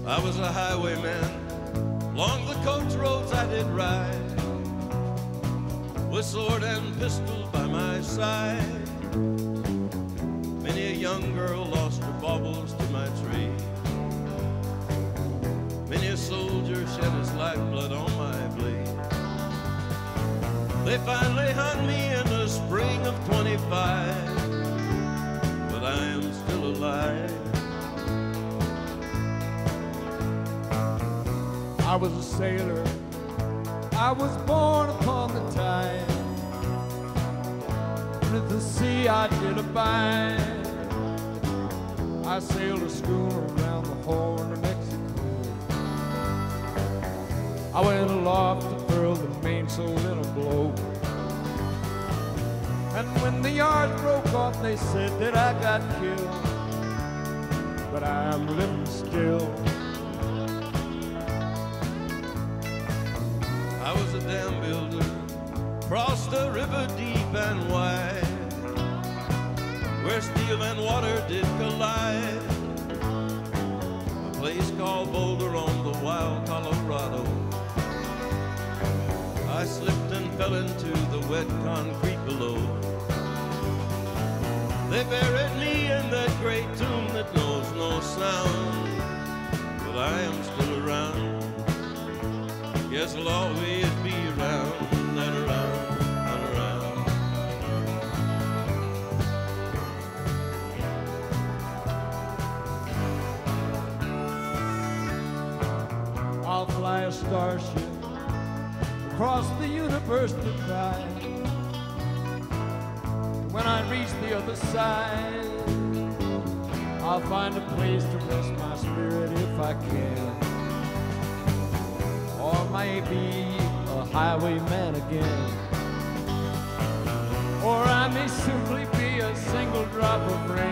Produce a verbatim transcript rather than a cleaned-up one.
I was a highwayman, along the coach roads I did ride, with sword and pistol by my side. Many a young girl lost her baubles to my tree. Many a soldier shed his lifeblood on my blade. They finally hung me in the spring of twenty-five, but I am still alive. I was a sailor, I was born upon the tide. With the sea I did abide. I sailed a schooner around the Horn of Mexico. I went aloft to furl the mainsail in a blow. And when the yards broke off, they said that I got killed, but I'm living still. I was a dam builder, crossed a river deep and wide, where steel and water did collide. A place called Boulder on the wild Colorado. I slipped and fell into the wet concrete below. They buried me in that great tomb that knows no sound, but I am still around. Yes, I'll always be around and around and around. I'll fly a starship across the universe to try. When I reach the other side, I'll find a place to rest my spirit if I can. Or maybe a highwayman again. Or I may simply be a single drop of rain.